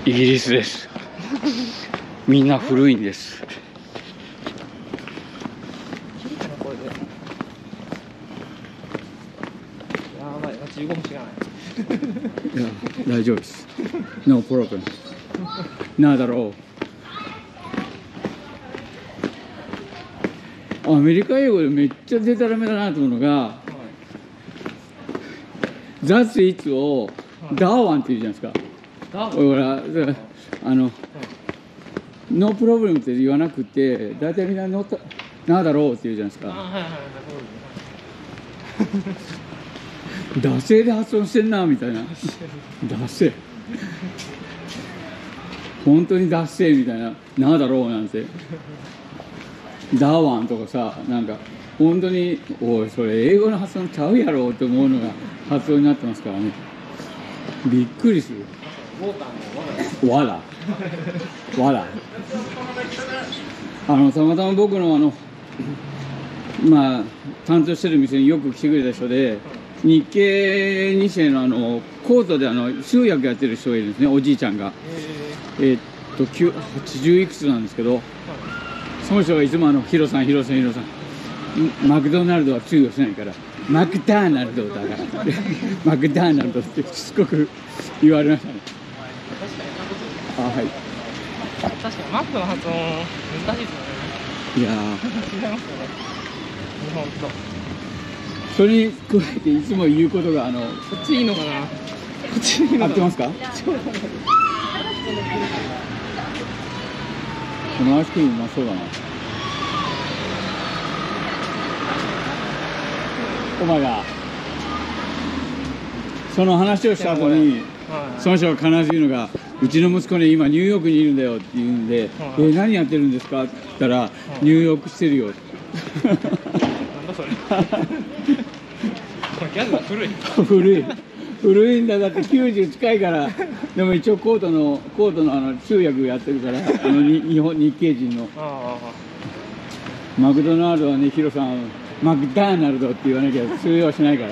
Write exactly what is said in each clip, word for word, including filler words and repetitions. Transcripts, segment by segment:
イギリスです。みんな古いんです。 やばい、じゅうごふんしかない。 いや、大丈夫です。No problem。なんだろう。アメリカ英語でめっちゃデタラメだなと思うのが、はい、That's it をダーワンって言うじゃないですか。ほら、あの、ノープロブレムって言わなくて、大体みんなノーなんだろうって言うじゃないですか。惰性で発音してんなみたいな。惰性。本当に惰性みたいな。なんだろうなんて。ダーワンとかさ、なんか本当においそれ英語の発音ちゃうやろうって思うのが発音になってますからね。びっくりする。わらわらあのたまたま僕のあのまあ担当してる店によく来てくれた人で、日系に世のあのコートであの通訳やってる人がいるんですね。おじいちゃんがえー、っとはちじゅういくつなんですけど、その人がいつもあのヒロさんヒロさんヒロさんマクドナルドは通用しないからマクダーナルドだからマクダーナルドってしつこく言われましたね。あ、はい。 確かにマックの発音難しいですよね。 いやー違いますよね、日本と。 それに加えていつも言うことがあのこっちいいのかな、こっちいいのかな。 合ってますか。このアイスクリームうまそうだな。お前がその話をした後にその人が必ず言うのが、うちの息子ね今ニューヨークにいるんだよって言うんで、え何やってるんですかって言ったら、ニューヨークしてるよ。 なんだそれ。ギャグが古い。 古い古いんだ。だってきゅうじゅう近いから。でも一応コートのコートのあの通訳やってるから、あの日本日系人のマクドナルドはね、ヒロさんマクダーナルドって言わなきゃ通用しないから。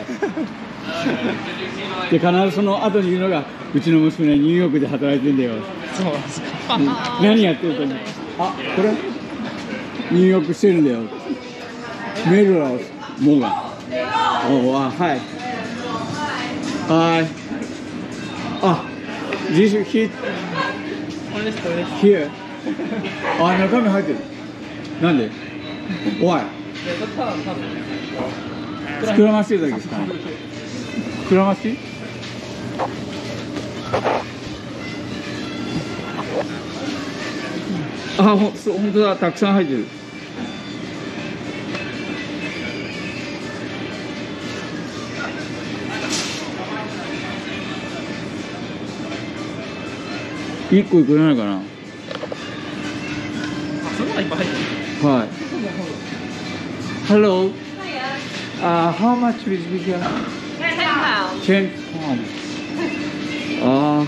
で必ずその後に言うのが、うちの息子ねニューヨークで働いてんだよ。 そうなんですか。 何やってると思う。あ、これニューヨークしてるんだよ。メルロスモーガン。おあ、はいはい。あ、This hit これですこれです。 Here あ、中身入ってる。なんで Why 膨らましてるだけですかね。膨らましあ、ほ、そう、本当だ、たくさん入ってる。一個いくらないかな。 あ、そんなにいっぱい入ってる。 はい。Hello. Uh, how much is it here? Ten pounds. Ten pounds. Uh,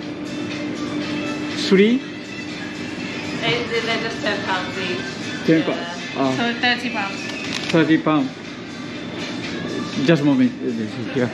three? They're just ten pounds each. Ten Yeah. pounds. Uh, So thirty pounds. thirty pounds. Just a moment. This is here.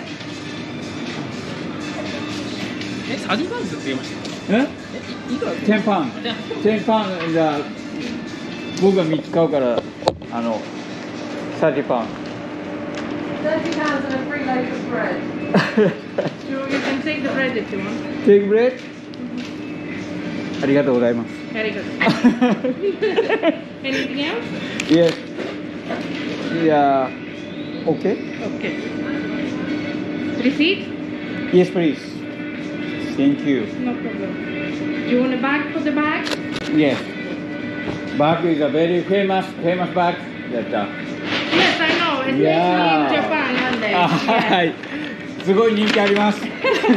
え、サディバンズって言いました。 え？ いくら ？Ten pounds. Ten pounds. じゃあ僕が三つ買うからあのthirty pounds. Thirty pounds and a free loaf of bread. You can take the bread if you want. Take bread. ありがとうございます。 Very good. Anything else? Yes. Yeah. Okay. Okay. Receipt? Yes, please. Thank you. No problem. Do you want a bag for the bag? Yes. Bag is a very famous, famous bag. That, uh, Yes, I know. Especially Yeah. in Japan, aren't they? あ、はい。すごい人気あります。そう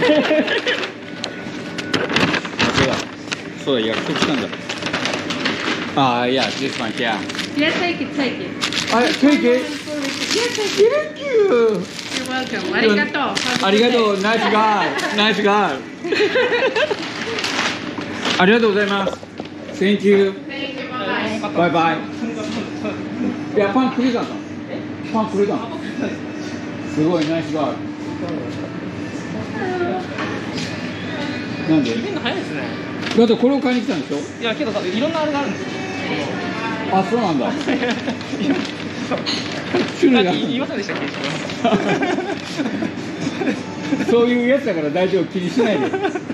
だ。そうだ、約束したんだ。ああ、いや、this one, yeah. Yes, take it, take it. あれ、take it? Yes, take it. Thank you. You're welcome. ありがとう。 ありがとう、ナイスガール、ナイスガール。ありがとうございます。Thank you. Thank you, bye. バイバイ。いや、パンくれたの？パンくれたの？すごいナイスガール。 なんで？ 決めるの早いですね。 だってこれを買いに来たんでしょ？ いや、けど、いろんなあれがあるんですよ。 あ、そうなんだ。種類が言いませんでしたっけ？ そういうやつだから大丈夫、気にしないで。